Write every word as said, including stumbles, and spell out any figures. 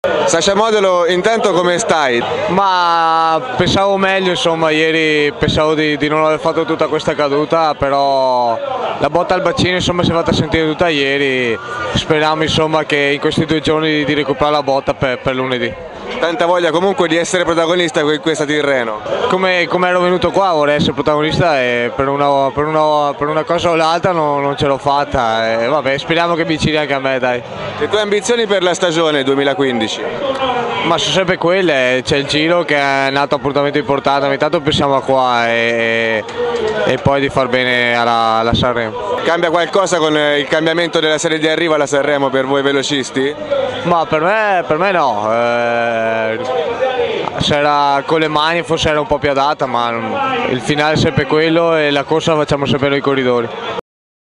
Sasha Modolo, intanto come stai? Ma pensavo meglio, insomma, ieri pensavo di, di non aver fatto tutta questa caduta, però la botta al bacino insomma si è fatta sentire tutta ieri, speriamo insomma che in questi due giorni di, di recuperare la botta per, per lunedì. Tanta voglia comunque di essere protagonista in questa Tirreno. Come, come ero venuto qua vorrei essere protagonista e per una, per una, per una cosa o l'altra non, non ce l'ho fatta e vabbè, speriamo che mi vicini anche a me, dai. Le tue ambizioni per la stagione duemilaquindici? Ma sono sempre quelle, c'è il Giro che è un altro appuntamento importante, ma intanto pensiamo a qua e, e poi di far bene alla, alla Sanremo. Cambia qualcosa con il cambiamento della serie di arrivo alla Sanremo per voi velocisti? Ma per me, per me no, eh, se era con le mani forse era un po' più adatta, ma il finale è sempre quello e la corsa la facciamo sempre noi corridori.